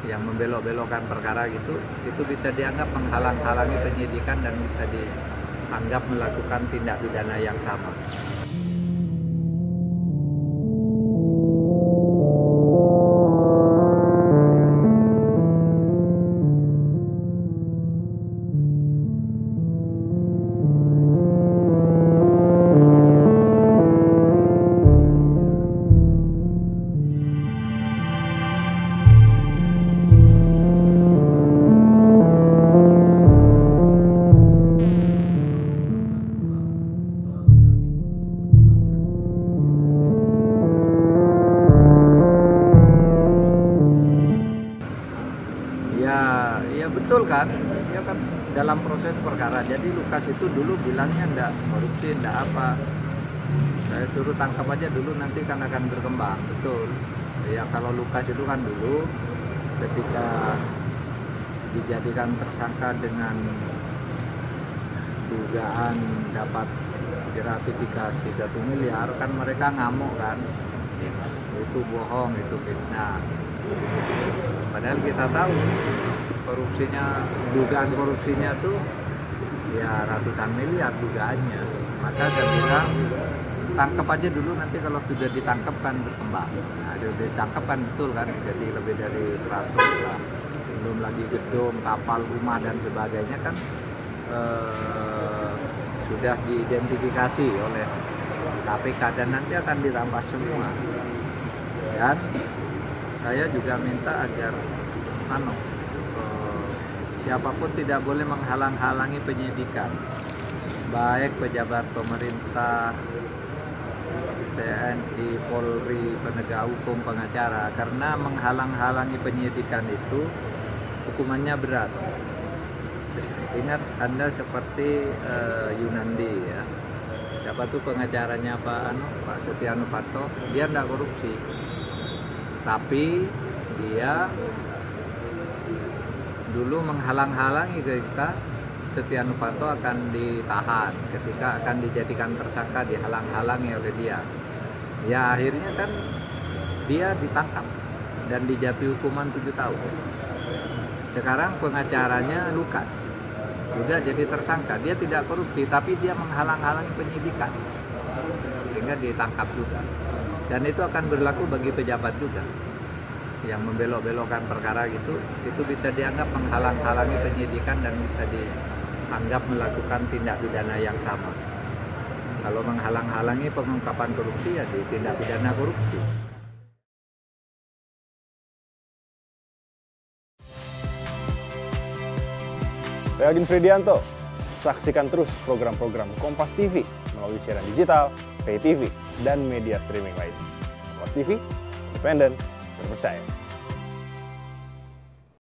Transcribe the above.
yang membelok-belokkan perkara gitu, itu bisa dianggap menghalang-halangi penyidikan dan bisa dianggap melakukan tindak pidana yang sama. Ya betul kan, ya kan dalam proses perkara. Jadi Lukas itu dulu bilangnya enggak korupsi, enggak apa. Saya suruh tangkap aja dulu, nanti kan akan berkembang. Betul. Ya kalau Lukas itu kan dulu ketika dijadikan tersangka dengan dugaan dapat gratifikasi 1 miliar, kan mereka ngamuk kan. Itu bohong, itu fitnah. Padahal kita tahu dugaan korupsinya tuh ya ratusan miliar dugaannya. Maka saya bilang tangkap aja dulu, nanti kalau sudah ditangkap kan berkembang. Nah, sudah ditangkap kan betul kan, jadi lebih dari 100 lah. Belum lagi gedung, kapal, rumah dan sebagainya kan sudah diidentifikasi oleh KPK dan nanti akan dirampas semua. Dan saya juga minta agar siapapun tidak boleh menghalang-halangi penyidikan, baik pejabat pemerintah, TNI, Polri, penegak hukum, pengacara, karena menghalang-halangi penyidikan itu hukumannya berat. Ingat Anda seperti Yunandi ya, siapa tuh pengacaranya Pak Setia Novanto, dia tidak korupsi, tapi dia dulu menghalang-halangi ketika Setia Novanto akan ditahan, ketika akan dijadikan tersangka, dihalang-halangi oleh dia. Ya akhirnya kan dia ditangkap dan dijatuhi hukuman 7 tahun. Sekarang pengacaranya Lukas juga jadi tersangka, dia tidak korupsi tapi dia menghalang-halangi penyidikan sehingga ditangkap juga. Dan itu akan berlaku bagi pejabat juga yang membelok-belokkan perkara gitu, itu bisa dianggap menghalang-halangi penyidikan dan bisa dianggap melakukan tindak pidana yang sama. Kalau menghalang-halangi pengungkapan korupsi ya di tindak pidana korupsi. Saya Agin Fridianto, saksikan terus program-program Kompas TV melalui siaran digital, pay TV, dan media streaming lain. Kompas TV, independen, terpercaya.